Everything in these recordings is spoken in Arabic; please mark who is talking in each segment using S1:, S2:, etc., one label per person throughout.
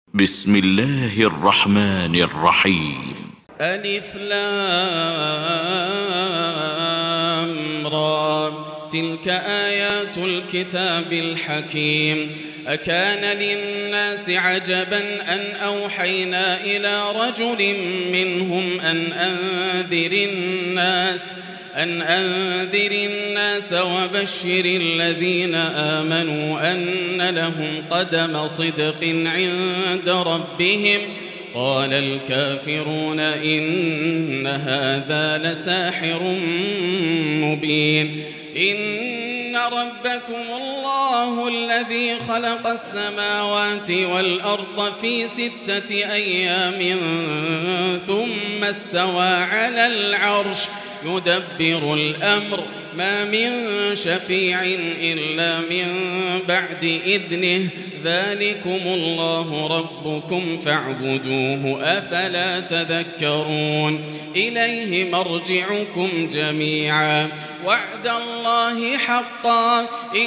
S1: بسم الله الرحمن الرحيم.
S2: ألف لام را تلك آيات الكتاب الحكيم. أكان للناس عجبا أن أوحينا إلى رجل منهم أن أنذر الناس وبشر الذين آمنوا أن لهم قدم صدق عند ربهم. قال الكافرون إن هذا لساحر مبين. إن ربكم الله الذي خلق السماوات والأرض في 6 أيام ثم استوى على العرش يدبر الأمر ما من شفيع إلا من بعد إذنه ذلكم الله ربكم فاعبدوه أفلا تذكرون. إليه مرجعكم جميعا وعد الله حقا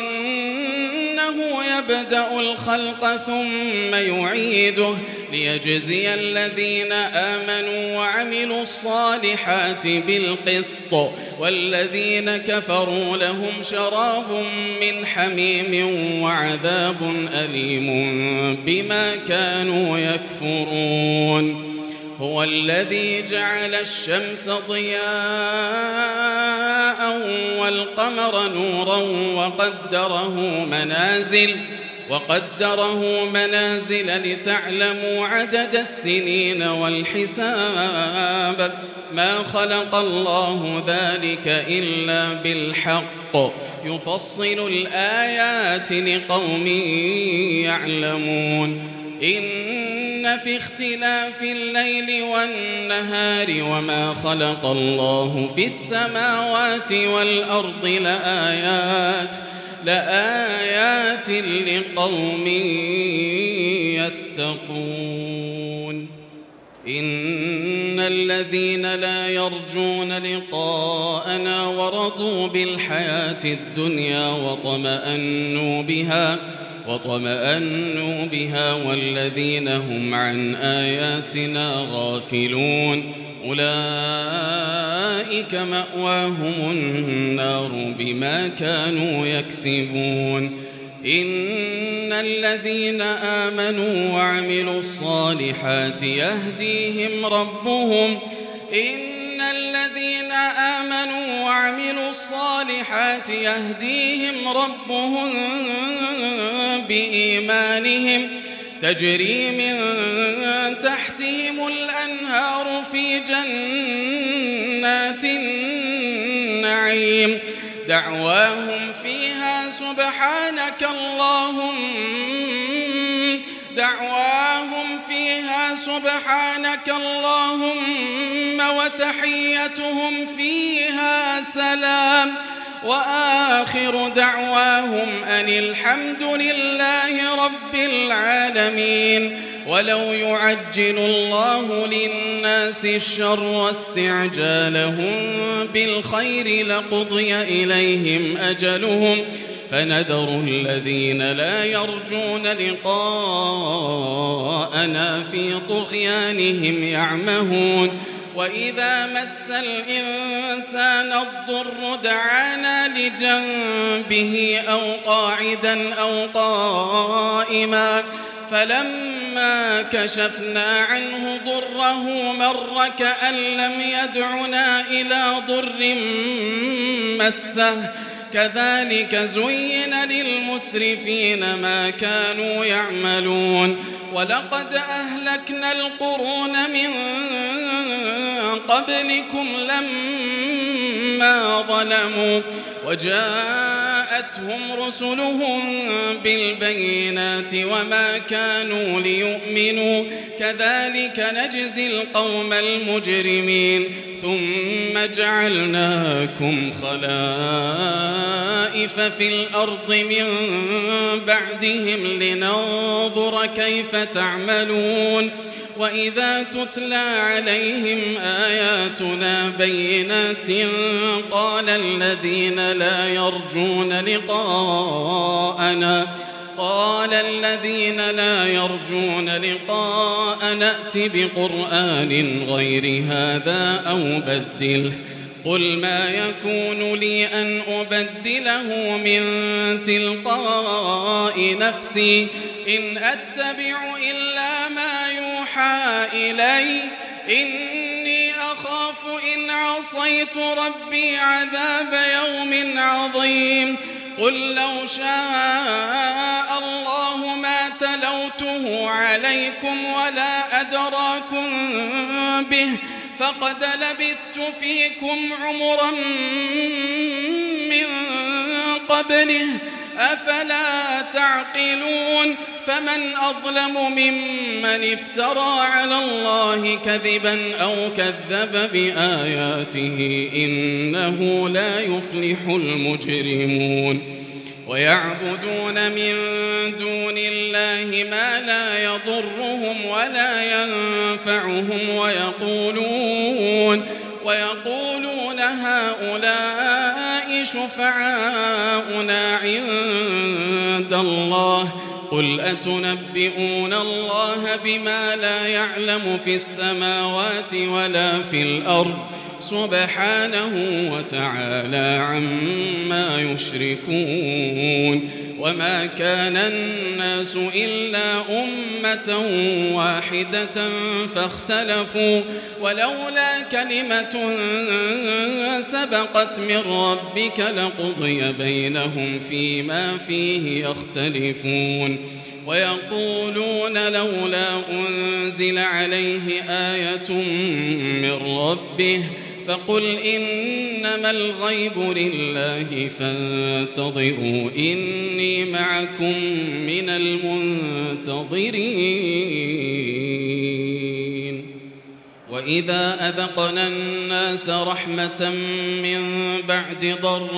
S2: إنه يبدأ الخلق ثم يعيده ليجزي الذين آمنوا وعملوا الصالحات بالقسط والذين كفروا لهم شراب من حميم وعذاب أليم بما كانوا يكفرون. هو الذي جعل الشمس ضياء والقمر نورا وقدره منازل لتعلموا عدد السنين والحساب. ما خلق الله ذلك إلا بالحق يفصل الآيات لقوم يعلمون. إن في اختلاف الليل والنهار وما خلق الله في السماوات والأرض لآيات لقوم يتقون. إن الذين لا يرجون لقاءنا ورضوا بالحياة الدنيا وطمأنوا بها والذين هم عن آياتنا غافلون أولئك مأواهم النار بما كانوا يكسبون. إن الذين آمنوا وعملوا الصالحات يهديهم ربهم بإيمانهم تجري من تحتهم الأنهار في جنات النعيم دعواهم فيها سبحانك اللهم وتحيتهم فيها سلام وآخر دعواهم أن الحمد لله رب العالمين. ولو يعجل الله للناس الشر واستعجالهم بالخير لقضي إليهم أجلهم فنذر الذين لا يرجون لقاءنا في طغيانهم يعمهون. وإذا مس الإنسان الضر دعانا لجنبه أو قاعدا أو قائما فلما كشفنا عنه ضره مر كأن لم يدعنا إلى ضر مسه كذلك زين للمسرفين ما كانوا يعملون. ولقد أهلكنا القرون من قبلكم لما ظلموا وجاءتهم رسلهم بالبينات وما كانوا ليؤمنوا كذلك نجزي القوم المجرمين. ثم جعلناكم خلائف في الأرض من بعدهم لننظر كيف تعملون. وإذا تتلى عليهم آياتنا بينات قال الذين لا يرجون لقاءنا وقال الذين لا يرجون لقاء نأت بقرآن غير هذا أو بدله قل ما يكون لي أن أبدله من تلقاء نفسي إن أتبع إلا ما يوحى إلي إني أخاف إن عصيت ربي عذاب يوم عظيم قل لو شاء الله ما تلوته عليكم ولا أدراكم به فقد لبثت فيكم عمرا من قبله أفلا تعقلون فمن أظلم ممن افترى على الله كذبا أو كذب بآياته إنه لا يفلح المجرمون ويعبدون من دون الله ما لا يضرهم ولا ينفعهم ويقولون هؤلاء شفعاؤنا عند الله قل أتنبئون الله بما لا يعلم في السماوات ولا في الأرض سبحانه وتعالى عما يشركون وما كان الناس إلا أمة واحدة فاختلفوا ولولا كلمة سبقت من ربك لقضي بينهم فيما فيه يختلفون ويقولون لولا أنزل عليه آية من ربه فقل إنما الغيب لله فانتظروا إني معكم من المنتظرين وإذا أذقنا الناس رحمة من بعد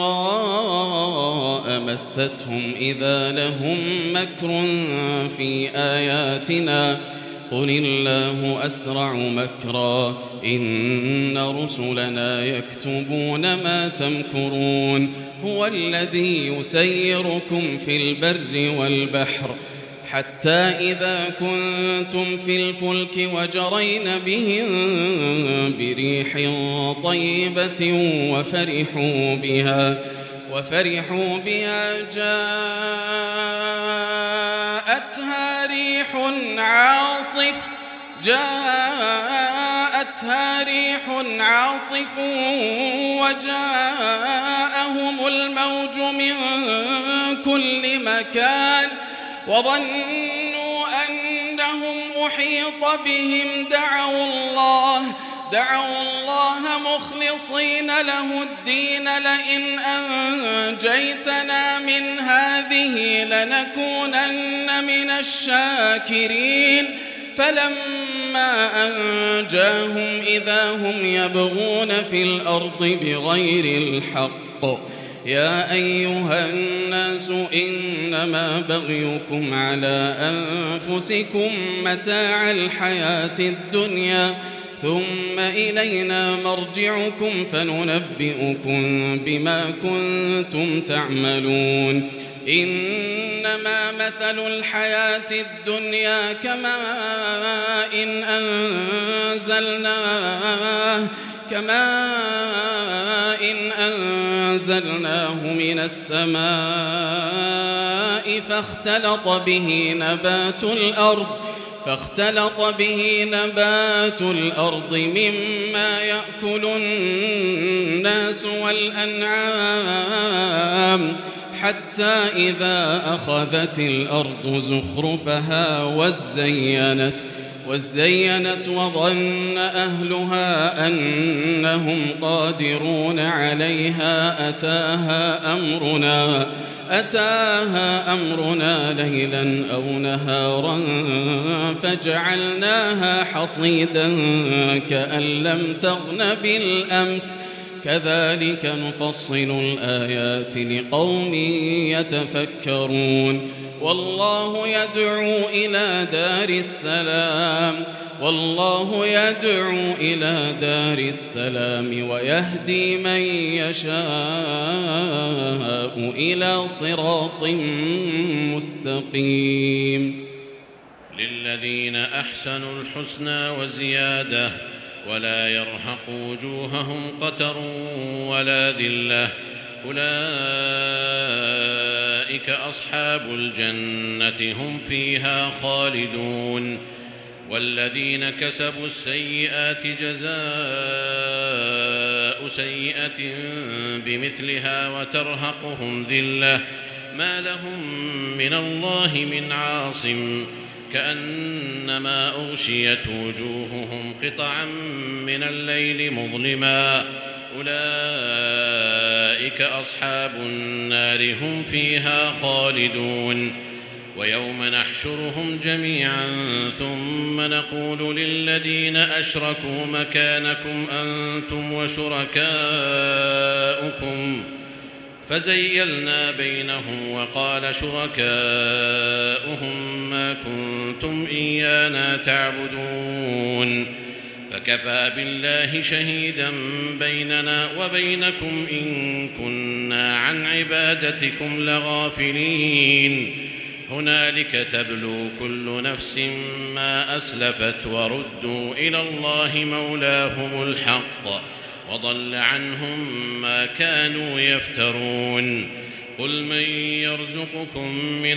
S2: ضراء مستهم إذا لهم مكر في آياتنا قل الله أسرع مكرا إن رسلنا يكتبون ما تمكرون هو الذي يسيركم في البر والبحر حتى إذا كنتم في الفلك وجرين بهم بريح طيبة وفرحوا بها جاءتها ريح عاصف وجاءهم الموج من كل مكان وظنوا أنهم أحيط بهم دعوا الله مخلصين له الدين لئن أنجيتنا من هذه لنكونن من الشاكرين فلما أنجاهم إذا هم يبغون في الأرض بغير الحق يا أيها الناس إنما بغيكم على أنفسكم متاع الحياة الدنيا ثم إلينا مرجعكم فننبئكم بما كنتم تعملون إنما مثل الحياة الدنيا كماء أنزلناه من السماء فاختلط به نبات الأرض مما يأكل الناس والأنعام حتى إذا أخذت الأرض زخرفها وزينت وظن أهلها أنهم قادرون عليها أتاها أمرنا ليلا أو نهارا فجعلناها حصيدا كأن لم تغن بالأمس كذلك نفصل الآيات لقوم يتفكرون والله يدعو إلى دار السلام ويهدي من يشاء إلى صراط مستقيم.
S3: للذين أحسنوا الحسنى وزيادة ولا يرهق وجوههم قتر ولا ذلة أولئك أصحاب الجنة هم فيها خالدون. والذين كسبوا السيئات جزاء سيئة بمثلها وترهقهم ذلة ما لهم من الله من عاصم كأنما أغشيت وجوههم قطعا من الليل مظلما أولئك أصحاب النار هم فيها خالدون. ويوم نحشرهم جميعا ثم نقول للذين أشركوا مكانكم أنتم وشركاؤكم فزيلنا بينهم وقال شركاؤهم ما كنتم إيانا تعبدون فكفى بالله شهيدا بيننا وبينكم إن كنا عن عبادتكم لغافلين. هنالك تبلو كل نفس ما أسلفت وردوا إلى الله مولاهم الحق وضل عنهم ما كانوا يفترون. قل من يرزقكم من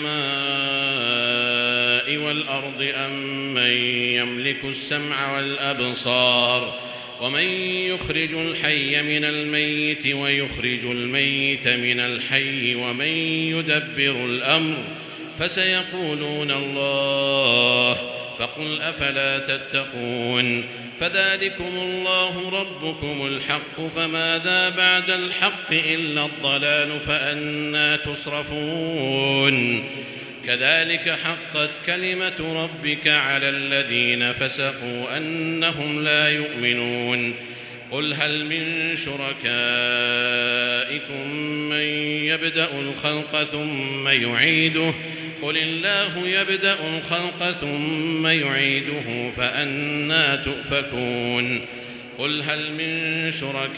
S3: السماء والأرض أم من يملك السمع والأبصار ومن يخرج الحي من الميت ويخرج الميت من الحي ومن يدبر الأمر فسيقولون الله فقل أفلا تتقون. فذلكم الله ربكم الحق فماذا بعد الحق إلا الضلال فأنى تصرفون. كذلك حقت كلمة ربك على الذين فسقوا أنهم لا يؤمنون. قل هل من شركائكم من يبدأ الخلق ثم يعيده قل الله يبدأ الخلق ثم يعيده فأنى تؤفكون. قل هل من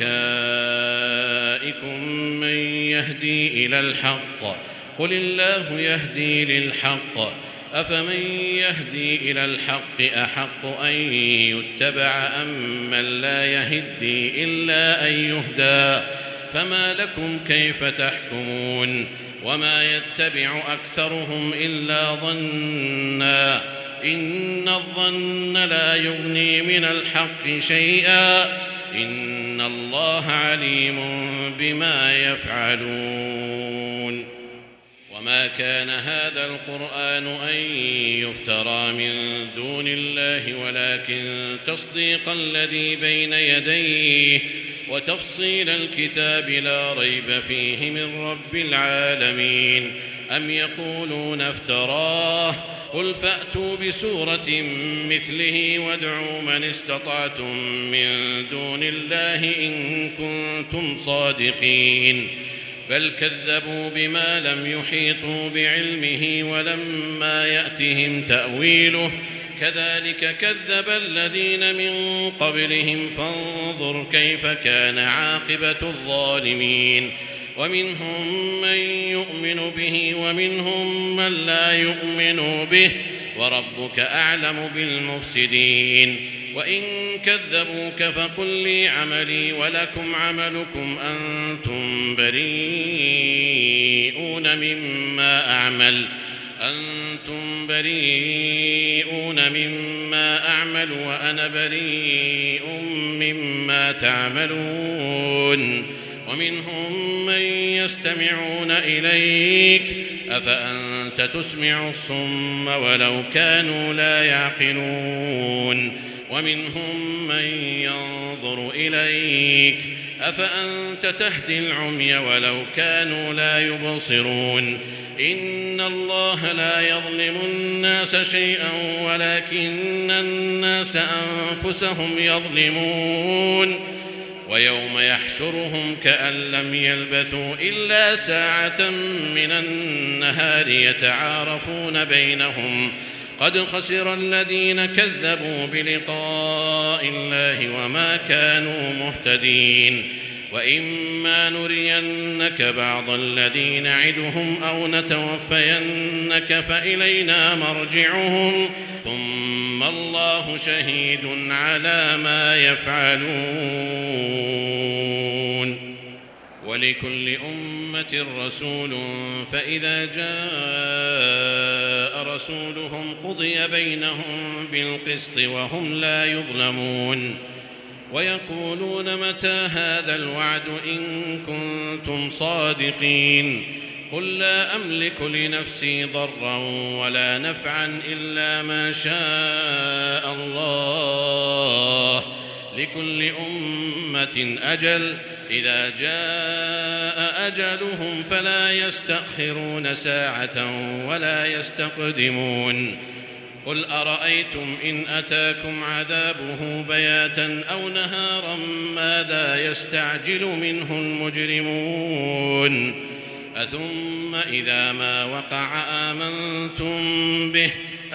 S3: شركائكم من يهدي إلى الحق قل الله يهدي للحق أفمن يهدي إلى الحق أحق أن يتبع أم من لا يهدي إلا أن يهدى فما لكم كيف تحكمون. وما يتبع أكثرهم إلا ظنا إن الظن لا يغني من الحق شيئا إن الله عليم بما يفعلون. وما كان هذا القرآن أن يفترى من دون الله ولكن تصديق الذي بين يديه وتفصيل الكتاب لا ريب فيه من رب العالمين. أم يقولون افتراه قل فأتوا بسورة مثله وادعوا من استطعتم من دون الله إن كنتم صادقين. بل كذبوا بما لم يحيطوا بعلمه ولما يأتهم تأويله كذلك كذب الذين من قبلهم فانظر كيف كان عاقبة الظالمين. ومنهم من يؤمن به ومنهم من لا يؤمن به وربك أعلم بالمفسدين. وإن كذبوك فقل لي عملي ولكم عملكم أنتم بريئون مما أعمل وأنا بريء مما تعملون. ومنهم من يستمعون إليك أفأنت تسمع الصم ولو كانوا لا يعقلون. ومنهم من ينظر إليك أفأنت تهدي العمي ولو كانوا لا يبصرون. إن الله لا يظلم الناس شيئا ولكن الناس أنفسهم يظلمون. ويوم يحشرهم كأن لم يلبثوا إلا ساعة من النهار يتعارفون بينهم قد خسر الذين كذبوا بلقاء الله وما كانوا مهتدين وإما نرينك بعض الذي نعدهم أو نتوفينك فإلينا مرجعهم ثم الله شهيد على ما يفعلون ولكل أمة رسول فإذا جاء رسولهم قضي بينهم بالقسط وهم لا يظلمون ويقولون متى هذا الوعد إن كنتم صادقين قل لا أملك لنفسي ضرا ولا نفعا إلا ما شاء الله لكل أمة أجل إذا جاء أجلهم فلا يستأخرون ساعة ولا يستقدمون قل أرأيتم إن أتاكم عذابه بياتا أو نهارا ماذا يستعجل منه المجرمون أثم إذا ما وقع آمنتم به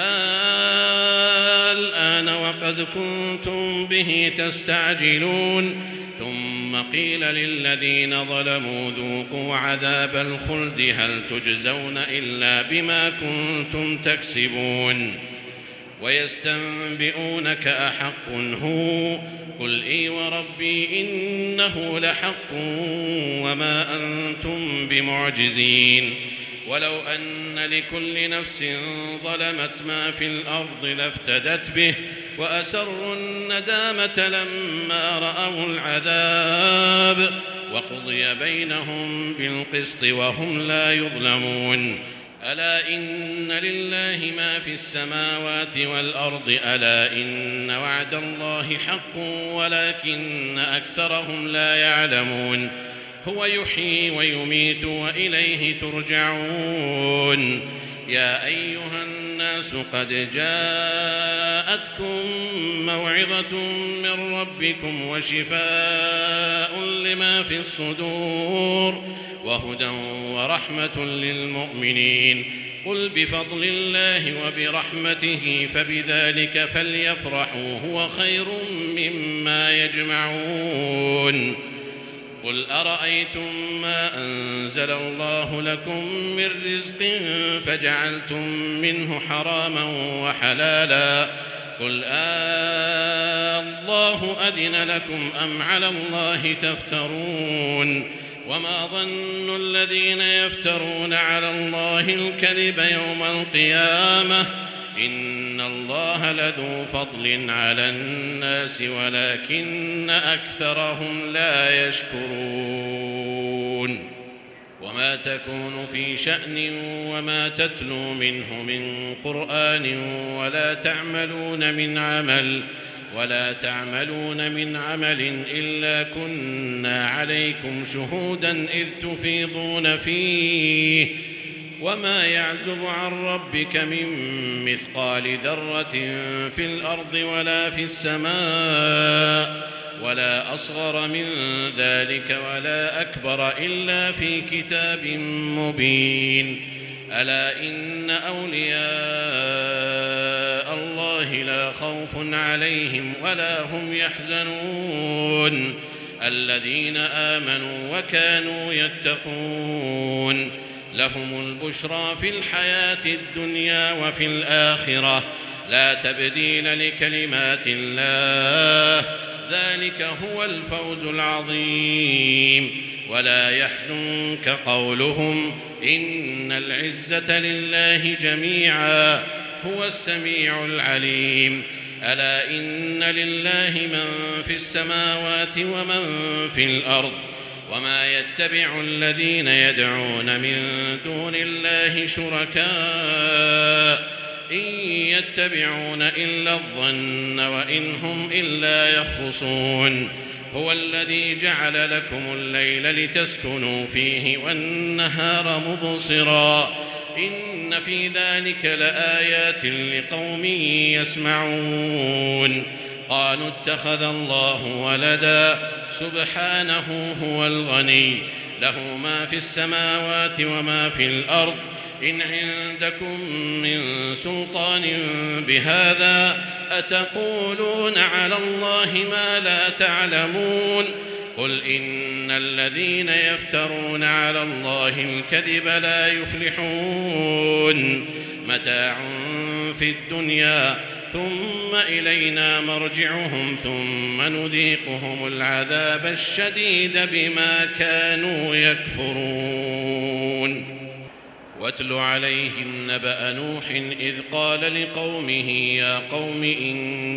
S3: الآن وقد كنتم به تستعجلون ثم قيل للذين ظلموا ذوقوا عذاب الخلد هل تجزون إلا بما كنتم تكسبون ويستنبئونك أحق هو قل إي وربي إنه لحق وما أنتم بمعجزين ولو أن لكل نفس ظلمت ما في الأرض لافتدت به وأسروا الندامة لما رأوا العذاب وقضي بينهم بالقسط وهم لا يظلمون ألا إن لله ما في السماوات والأرض ألا إن وعد الله حق ولكن أكثرهم لا يعلمون هو يحيي ويميت وإليه ترجعون يا أيها الناس قد جاءتكم موعظة من ربكم وشفاء لما في الصدور وهدى ورحمة للمؤمنين قل بفضل الله وبرحمته فبذلك فليفرحوا هو خير مما يجمعون قل أرأيتم ما أنزل الله لكم من رزق فجعلتم منه حراما وحلالا قل الله أذن لكم أم على الله تفترون وما ظن الذين يفترون على الله الكذب يوم القيامة إن الله لذو فضل على الناس ولكن أكثرهم لا يشكرون وما تكون في شأن وما تتلو منه من قرآن ولا تعملون من عمل إلا كنا عليكم شهودا إذ تفيضون فيه وما يعزب عن ربك من مثقال ذرة في الأرض ولا في السماء ولا أصغر من ذلك ولا أكبر إلا في كتاب مبين ألا إن أولياء الله لا خوف عليهم ولا هم يحزنون الذين آمنوا وكانوا يتقون لهم البشرى في الحياة الدنيا وفي الآخرة لا تبديل لكلمات الله ذلك هو الفوز العظيم ولا يحزنك قولهم إن العزة لله جميعا هو السميع العليم ألا إن لله من في السماوات ومن في الأرض وما يتبع الذين يدعون من دون الله شركاء إن يتبعون إلا الظن وإن هم إلا يخرصون هو الذي جعل لكم الليل لتسكنوا فيه والنهار مبصرا إن في ذلك لآيات لقوم يسمعون قالوا اتخذ الله ولدا سبحانه هو الغني له ما في السماوات وما في الأرض إن عندكم من سلطان بهذا أتقولون على الله ما لا تعلمون قل إن الذين يفترون على الله الكذب لا يفلحون متاع في الدنيا ثم إلينا مرجعهم ثم نذيقهم العذاب الشديد بما كانوا يكفرون واتل عليهم نبأ نوح إذ قال لقومه يا قوم إن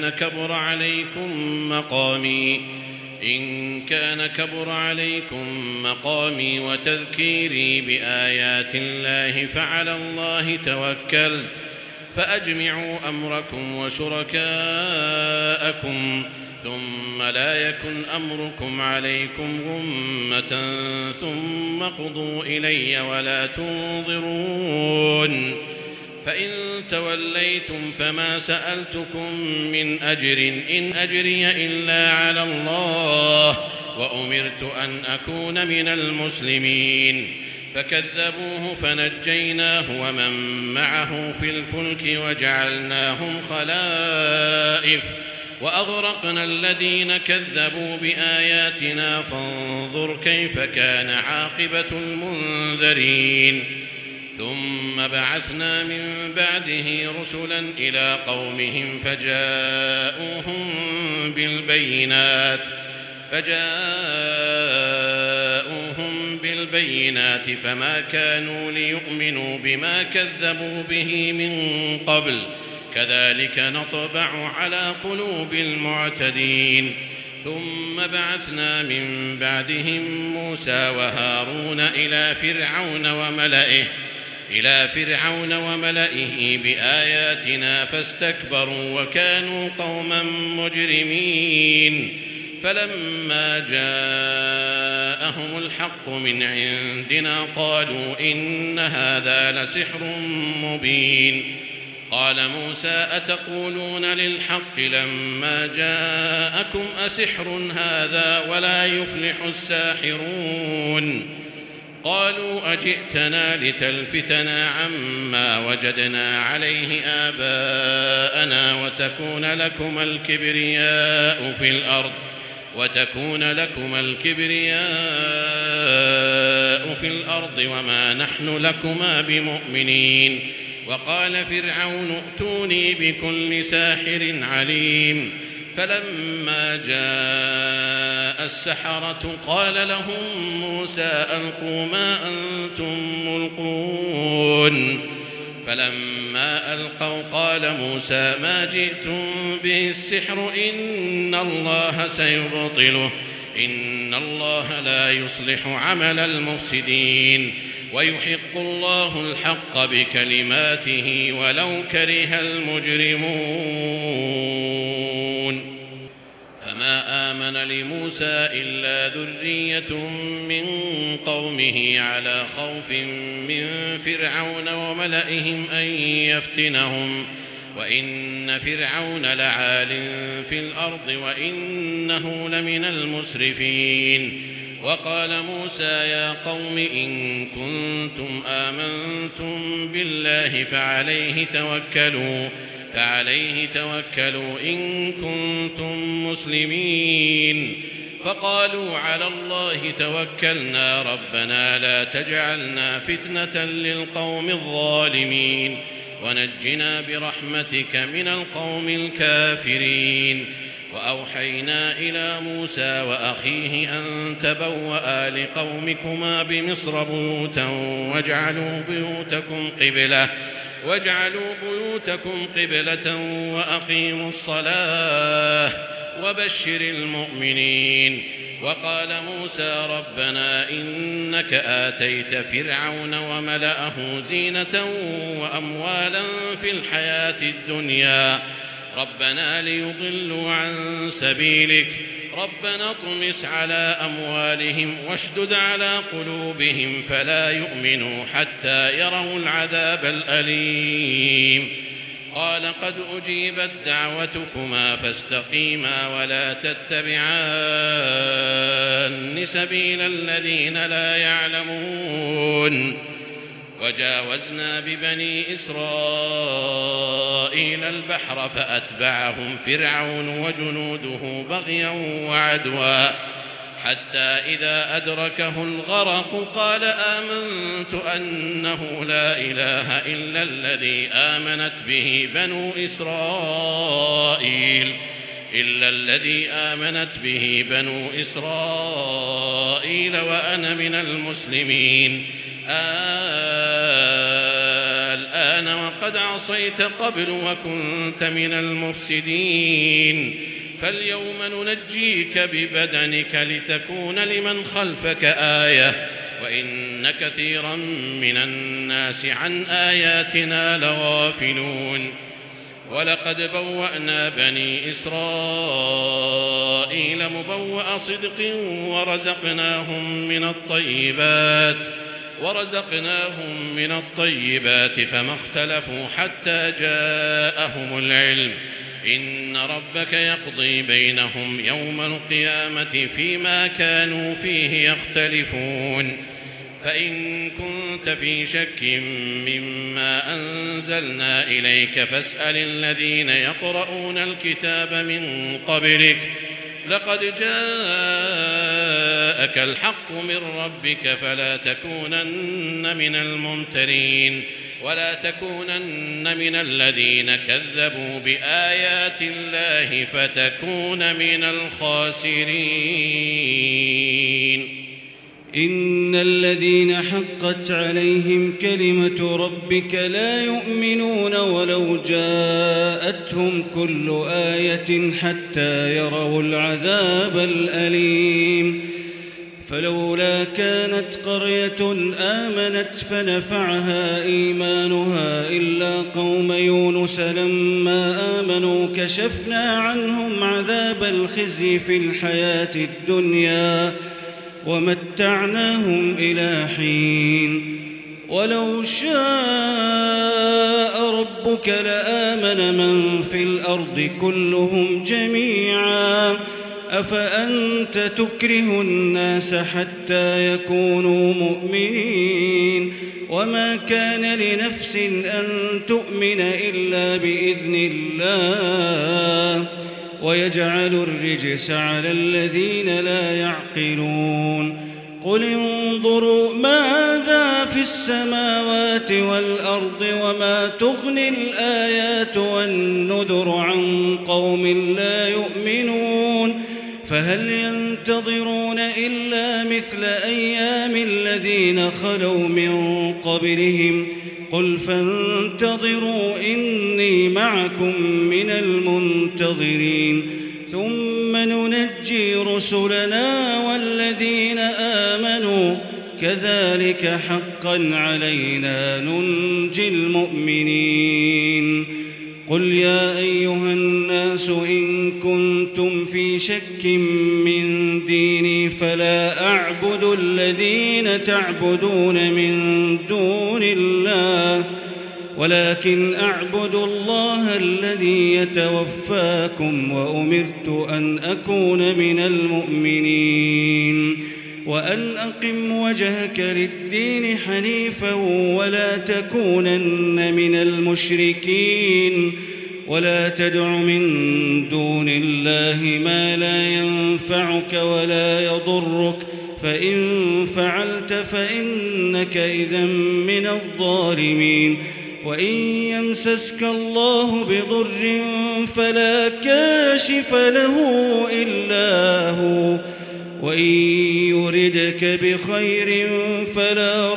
S3: كان كبر عليكم مقامي وتذكيري بآيات الله فعلى الله توكلت فأجمعوا أمركم وشركاءكم ثم لا يكن أمركم عليكم غمة ثم قضوا إلي ولا تنظرون فإن توليتم فما سألتكم من أجر إن أجري إلا على الله وأمرت أن أكون من المسلمين فكذبوه فنجيناه ومن معه في الفلك وجعلناهم خلائف وأغرقنا الذين كذبوا بآياتنا فانظر كيف كان عاقبة المنذرين ثم بعثنا من بعده رسلا إلى قومهم فجاءوهم بالبينات فما كانوا ليؤمنوا بما كذبوا به من قبل كذلك نطبع على قلوب المعتدين ثم بعثنا من بعدهم موسى وهارون إلى فرعون وملئه بآياتنا فاستكبروا وكانوا قوما مجرمين فلما جاءهم الحق من عندنا قالوا إن هذا لسحر مبين قال موسى أتقولون للحق لما جاءكم أسحر هذا ولا يفلح الساحرون قالوا أجئتنا لتلفتنا عما وجدنا عليه آباءنا وتكون لكم الكبرياء في الأرض وما نحن لكما بمؤمنين وقال فرعون ائتوني بكل ساحر عليم فلما جاء السحرة قال لهم موسى ألقوا ما أنتم ملقون فلما ألقوا قال موسى ما جئتم به السحر إن الله سيبطله إن الله لا يصلح عمل المفسدين ويحق الله الحق بكلماته ولو كره المجرمون فما آمن لموسى إلا ذرية من قومه على خوف من فرعون وملئهم أن يفتنهم وإن فرعون لعال في الأرض وإنه لمن المسرفين وقال موسى يا قوم إن كنتم آمنتم بالله فعليه توكلوا إن كنتم مسلمين فقالوا على الله توكلنا ربنا لا تجعلنا فتنة للقوم الظالمين ونجنا برحمتك من القوم الكافرين وأوحينا إلى موسى وأخيه أن تبوأ لقومكما بمصر بيوتا واجعلوا بيوتكم قبلة وأقيموا الصلاة وبشر المؤمنين وقال موسى ربنا إنك آتيت فرعون وملأه زينة وأموالا في الحياة الدنيا ربنا ليضلوا عن سبيلك ربنا اطمس على أموالهم واشدد على قلوبهم فلا يؤمنوا حتى يروا العذاب الأليم قال قد أجيبت دعوتكما فاستقيما ولا تتبعان سبيل الذين لا يعلمون. وجاوزنا ببني إسرائيل البحر فأتبعهم فرعون وجنوده بغيا وعدوا حتى إذا أدركه الغرق قال آمنت أنه لا إله إلا الذي آمنت به بنو إسرائيل وأنا من المسلمين. الآن وقد عصيت قبل وكنت من المفسدين فاليوم ننجيك ببدنك لتكون لمن خلفك آية وإن كثيرا من الناس عن آياتنا لغافلون. ولقد بوأنا بني إسرائيل مبوأ صدق ورزقناهم من الطيبات فما اختلفوا حتى جاءهم العلم. إن ربك يقضي بينهم يوم القيامة فيما كانوا فيه يختلفون. فإن كنت في شك مما أنزلنا إليك فاسأل الذين يقرؤون الكتاب من قبلك لقد جاءك الحق من ربك فلا تكونن من الممترين ولا تكونن من الذين كذبوا بآيات الله فتكون من الخاسرين.
S4: إن الذين حقت عليهم كلمة ربك لا يؤمنون ولو جاءتهم كل آية حتى يروا العذاب الأليم. فلولا كانت قرية آمنت فنفعها إيمانها إلا قوم يونس لما آمنوا كشفنا عنهم عذاب الخزي في الحياة الدنيا ومتعناهم إلى حين. ولو شاء ربك لآمن من في الأرض كلهم جميعا أفأنت تكره الناس حتى يكونوا مؤمنين وما كان لنفس أن تؤمن إلا بإذن الله ويجعل الرجس على الذين لا يعقلون. قل انظروا ماذا في السماوات والأرض وما تغني الآيات والنذر عن قوم لا يؤمنون فهل ينتظرون إلا مثل أيام الذين خلوا من قبلهم قل فانتظروا إني معكم من المنتظرين ثم ننجي رسلنا والذين آمنوا كذلك حقا علينا ننجي المؤمنين. قل يا أيها الناس إن كنتم في شك من ديني فلا أعبد الذين تعبدون من دون الله ولكن أعبد الله الذي يتوفاكم وأمرت أن أكون من المؤمنين وأن أقم وجهك للدين حنيفا ولا تكونن من المشركين ولا تدع من دون الله ما لا ينفعك ولا يضرك فإن فعلت فإنك إذا من الظالمين. وإن يمسسك الله بضر فلا كاشف له إلا هو وإن يردك بخير فلا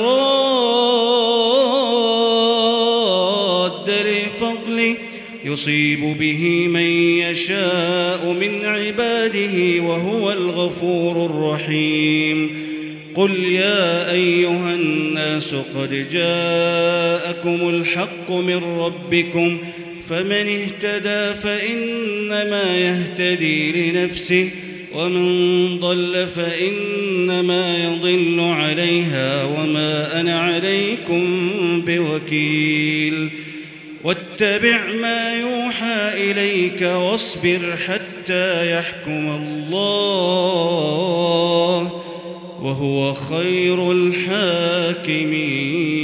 S4: راد لفضله يصيب به من يشاء من عباده وهو الغفور الرحيم. قل يا أيها الناس قد جاءكم الحق من ربكم فمن اهتدى فإنما يهتدي لنفسه ومن ضل فإنما يضل عليها وما أنا عليكم بوكيل. واتبع ما يوحى إليك واصبر حتى يحكم الله وهو خير الحاكمين.